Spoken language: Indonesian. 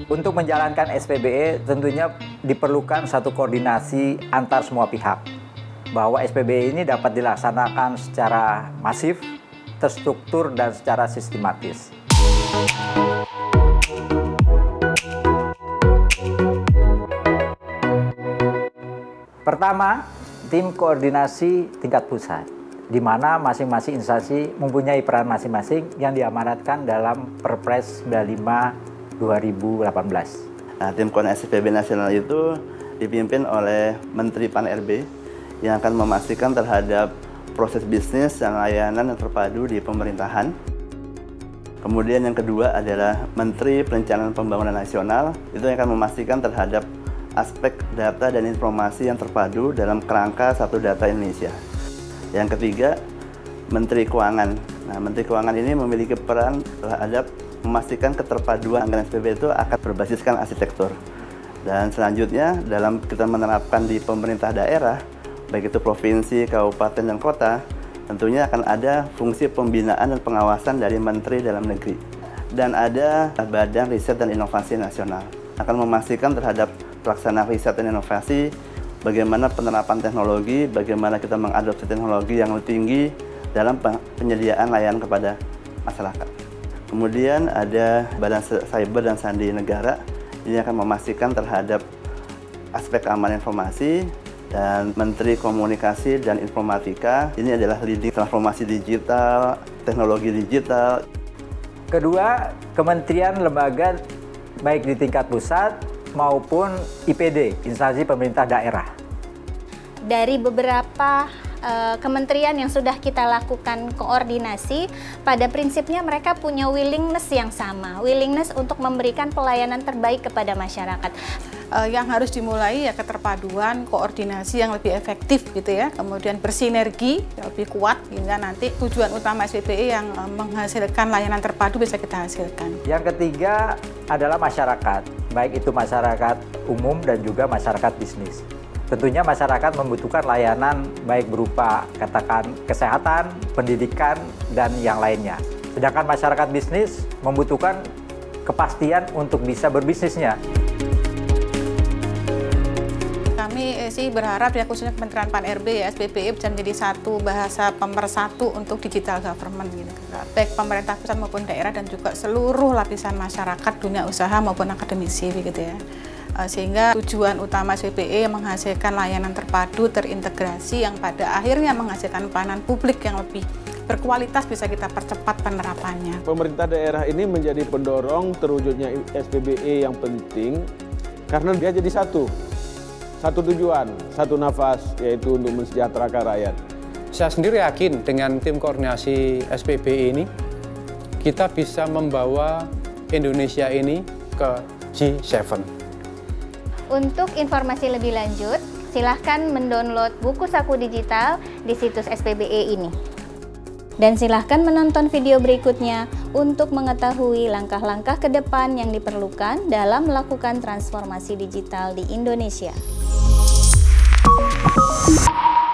Untuk menjalankan SPBE tentunya diperlukan satu koordinasi antar semua pihak, bahwa SPBE ini dapat dilaksanakan secara masif, terstruktur, dan secara sistematis. Pertama, tim koordinasi tingkat pusat, di mana masing-masing instansi mempunyai peran masing-masing yang diamanatkan dalam Perpres 95/2018. Nah, tim koordinasi SPBE nasional itu dipimpin oleh Menteri Pan-RB yang akan memastikan terhadap proses bisnis dan layanan yang terpadu di pemerintahan. Kemudian yang kedua adalah Menteri Perencanaan Pembangunan Nasional, itu yang akan memastikan terhadap aspek data dan informasi yang terpadu dalam kerangka satu data Indonesia. Yang ketiga, Menteri Keuangan. Nah, Menteri Keuangan ini memiliki peran terhadap memastikan keterpaduan anggaran SPBE itu akan berbasiskan arsitektur. Dan selanjutnya, dalam kita menerapkan di pemerintah daerah, baik itu provinsi, kabupaten, dan kota, tentunya akan ada fungsi pembinaan dan pengawasan dari Menteri Dalam Negeri. Dan ada Badan Riset dan Inovasi Nasional, akan memastikan terhadap pelaksanaan riset dan inovasi, bagaimana penerapan teknologi, bagaimana kita mengadopsi teknologi yang lebih tinggi dalam penyediaan layanan kepada masyarakat. Kemudian ada Badan Cyber dan Sandi Negara, ini akan memastikan terhadap aspek keamanan informasi, dan Menteri Komunikasi dan Informatika, ini adalah leading transformasi digital, teknologi digital. Kedua, kementerian lembaga baik di tingkat pusat maupun IPD, instansi pemerintah daerah. Dari beberapa kementerian yang sudah kita lakukan koordinasi, pada prinsipnya mereka punya willingness yang sama, willingness untuk memberikan pelayanan terbaik kepada masyarakat. Yang harus dimulai ya keterpaduan, koordinasi yang lebih efektif gitu ya, kemudian bersinergi lebih kuat hingga nanti tujuan utama SPBE yang menghasilkan layanan terpadu bisa kita hasilkan. Yang ketiga adalah masyarakat, baik itu masyarakat umum dan juga masyarakat bisnis. Tentunya masyarakat membutuhkan layanan baik berupa katakan kesehatan, pendidikan, dan yang lainnya. Sedangkan masyarakat bisnis membutuhkan kepastian untuk bisa berbisnisnya. Kami sih berharap ya khususnya Kementerian Pan-RB ya SPBE bisa menjadi satu bahasa pemersatu untuk digital government gitu. Baik pemerintah pusat maupun daerah dan juga seluruh lapisan masyarakat, dunia usaha maupun akademisi gitu ya. Sehingga tujuan utama SPBE menghasilkan layanan terpadu, terintegrasi yang pada akhirnya menghasilkan pelayanan publik yang lebih berkualitas bisa kita percepat penerapannya. Pemerintah daerah ini menjadi pendorong terwujudnya SPBE yang penting karena dia jadi satu tujuan, satu nafas, yaitu untuk mensejahterakan rakyat. Saya sendiri yakin dengan tim koordinasi SPBE ini, kita bisa membawa Indonesia ini ke G7. Untuk informasi lebih lanjut, silahkan mendownload buku saku digital di situs SPBE ini. Dan silahkan menonton video berikutnya untuk mengetahui langkah-langkah ke depan yang diperlukan dalam melakukan transformasi digital di Indonesia.